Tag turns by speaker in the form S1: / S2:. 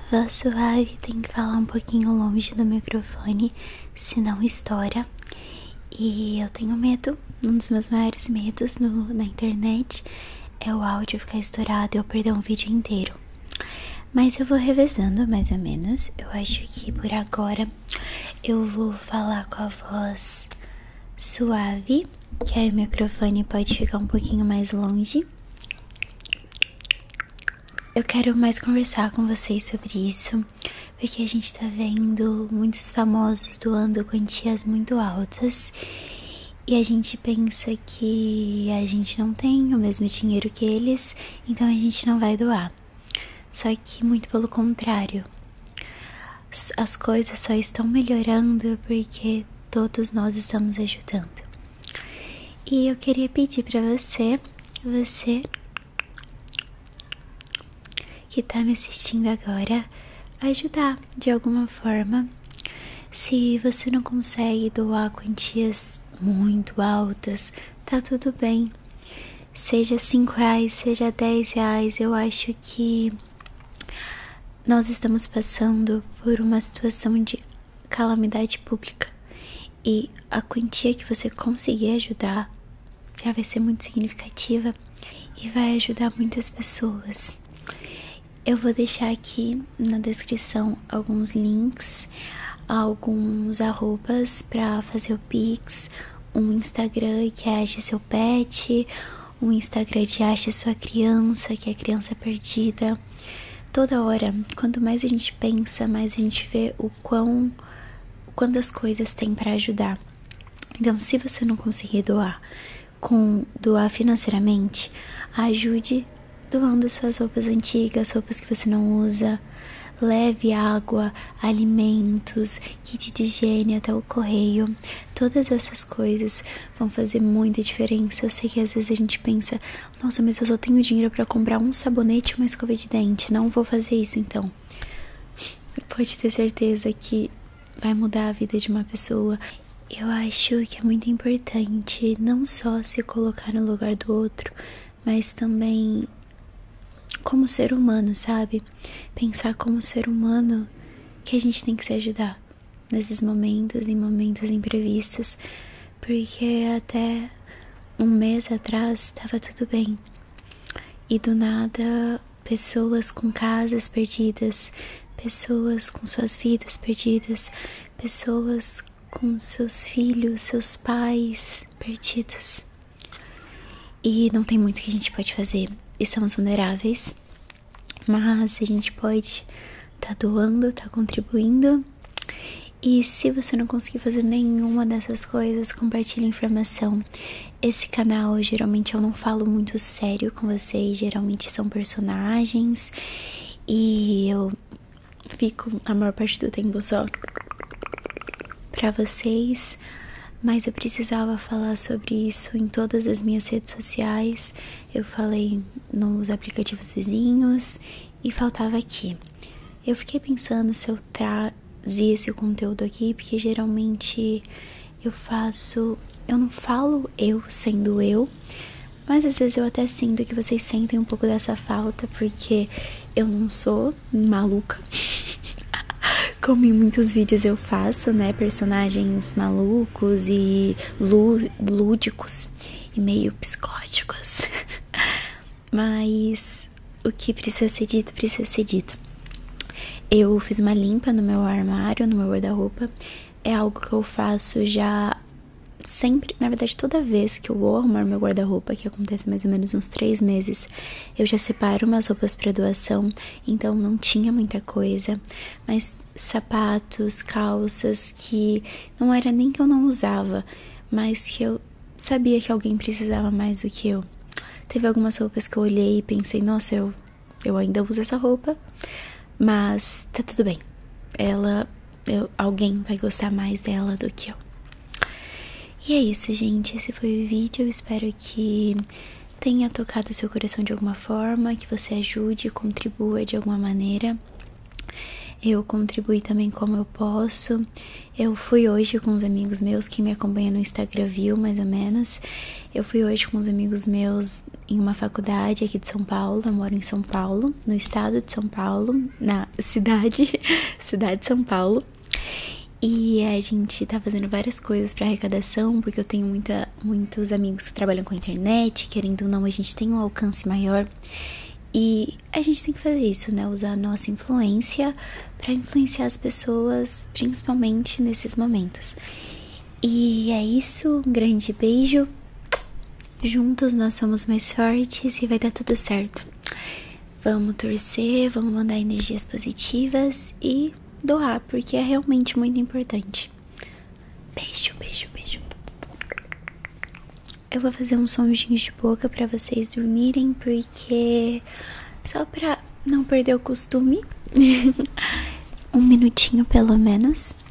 S1: Voz suave, tem que falar um pouquinho longe do microfone, senão estoura. E eu tenho medo, um dos meus maiores medos na internet é o áudio ficar estourado e eu perder um vídeo inteiro. Mas eu vou revezando mais ou menos. Eu acho que por agora eu vou falar com a voz suave, que aí o microfone pode ficar um pouquinho mais longe. Eu quero mais conversar com vocês sobre isso, porque a gente tá vendo muitos famosos doando quantias muito altas e a gente pensa que a gente não tem o mesmo dinheiro que eles, então a gente não vai doar. Só que muito pelo contrário, as coisas só estão melhorando porque todos nós estamos ajudando. E eu queria pedir pra você que tá me assistindo agora, ajudar de alguma forma. Se você não consegue doar quantias muito altas, tá tudo bem. Seja R$5, seja R$10, eu acho que nós estamos passando por uma situação de calamidade pública. E a quantia que você conseguir ajudar já vai ser muito significativa e vai ajudar muitas pessoas. Eu vou deixar aqui na descrição alguns links, alguns arrobas para fazer o Pix, um Instagram que é Ache Seu Pet, um Instagram de Ache Sua Criança, que é Criança Perdida. Toda hora, quanto mais a gente pensa, mais a gente vê quantas coisas tem para ajudar. Então, se você não conseguir doar financeiramente, ajude doando suas roupas antigas, roupas que você não usa. Leve água, alimentos, kit de higiene até o correio. Todas essas coisas vão fazer muita diferença. Eu sei que às vezes a gente pensa, nossa, mas eu só tenho dinheiro para comprar um sabonete e uma escova de dente, não vou fazer isso então. Pode ter certeza que vai mudar a vida de uma pessoa. Eu acho que é muito importante não só se colocar no lugar do outro, mas também como ser humano, sabe? Pensar como ser humano que a gente tem que se ajudar nesses momentos, em momentos imprevistos, porque até um mês atrás estava tudo bem e do nada pessoas com casas perdidas, pessoas com suas vidas perdidas, pessoas com seus filhos, seus pais perdidos. E não tem muito que a gente pode fazer. Estamos vulneráveis, mas a gente pode tá doando, tá contribuindo. E se você não conseguir fazer nenhuma dessas coisas, compartilhe informação. Esse canal, geralmente eu não falo muito sério com vocês, geralmente são personagens e eu fico a maior parte do tempo só pra vocês. Mas eu precisava falar sobre isso em todas as minhas redes sociais. Eu falei nos aplicativos vizinhos e faltava aqui. Eu fiquei pensando se eu trazia esse conteúdo aqui, porque geralmente eu não falo eu sendo eu, mas às vezes eu até sinto que vocês sentem um pouco dessa falta, porque eu não sou maluca. Como em muitos vídeos eu faço, né, personagens malucos e lúdicos e meio psicóticos. Mas o que precisa ser dito, precisa ser dito. Eu fiz uma limpa no meu armário, no meu guarda-roupa. É algo que eu faço já sempre, na verdade toda vez que eu vou arrumar meu guarda-roupa, que acontece mais ou menos uns 3 meses, eu já separo umas roupas para doação, então não tinha muita coisa, mas sapatos, calças que não era nem que eu não usava, mas que eu sabia que alguém precisava mais do que eu. Teve algumas roupas que eu olhei e pensei, nossa, eu ainda uso essa roupa, mas tá tudo bem, alguém vai gostar mais dela do que eu. E é isso, gente, esse foi o vídeo, eu espero que tenha tocado o seu coração de alguma forma, que você ajude, contribua de alguma maneira. Eu contribuí também como eu posso. Eu fui hoje com os amigos meus, quem me acompanha no Instagram viu mais ou menos. Eu fui hoje com os amigos meus em uma faculdade aqui de São Paulo. Eu moro em São Paulo, no estado de São Paulo, na cidade de São Paulo. E a gente tá fazendo várias coisas pra arrecadação, porque eu tenho muitos amigos que trabalham com a internet, querendo ou não, a gente tem um alcance maior. E a gente tem que fazer isso, né? Usar a nossa influência pra influenciar as pessoas, principalmente nesses momentos. E é isso, um grande beijo. Juntos nós somos mais fortes e vai dar tudo certo. Vamos torcer, vamos mandar energias positivas e doar, porque é realmente muito importante. Beijo, beijo, beijo. Eu vou fazer uns sonzinhos de boca pra vocês dormirem, porque só pra não perder o costume. Um minutinho pelo menos.